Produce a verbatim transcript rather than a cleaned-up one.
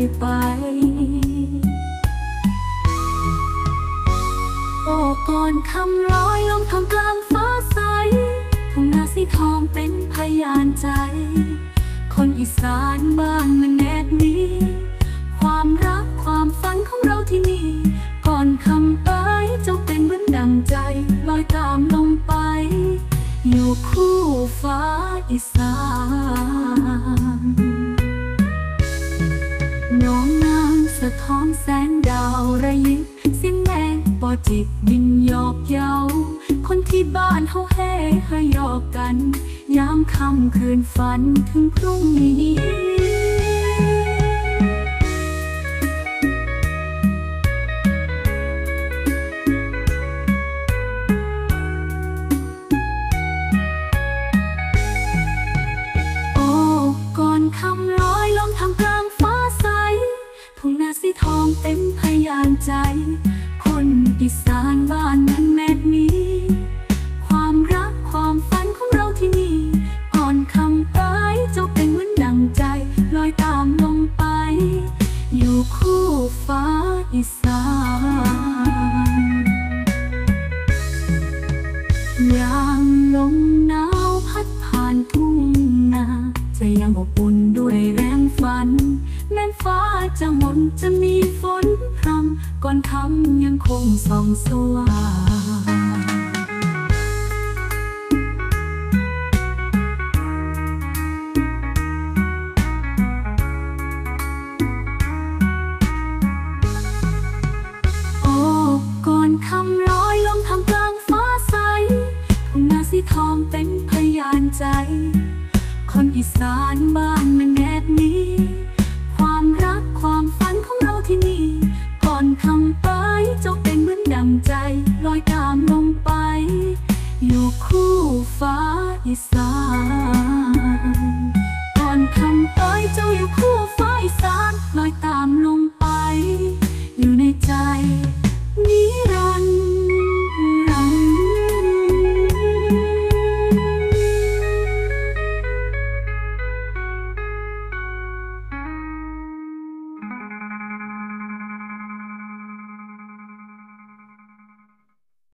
ไปโอ้ก่อนคำร้อยลงทำกลางฟ้าใสทุ่งนาสีทองเป็นพยานใจคนอีสานบ้านมันแนบนี้ความรักความฝันของเราที่นี่ก่อนคำเอ้ยเจ้าเป็นเหมือนดังใจลอยตามลงไปอยู่คู่ฟ้าอีสานน้องนางสะท้อนแสงดาวระยิบเสียงแมงปอจิตบินหยอกเย้าคนที่บ้านเขาแห่ให้หยอกกันยามค่ำคืนฝันถึงพรุ่งนี้คำร้อยลมทำกลางฟ้าใสทุ่งนาสีทองเต็มพยานใจคนอีสานบ้านนั้นแม่มีความรักความฝันของเราที่นี่ก่อนคำเอ้ยเจ้าเป็นเหมือนดังใจลอยตามลงไปอยู่คู่ฟ้าอีสานยามลมหนาวพัดผ่านทุ่งนาจะยังอบอุ่นด้วยแรงฝันแม้ฟ้าจะหมนจะมีฝนพรำก่อนคำยังคงส่องสว่างโอ้ก่อนคำร้อยลมทำกลางฟ้าใสทุ่งนาสีทองเป็นพยานใจคนอีสานบ้านมันแน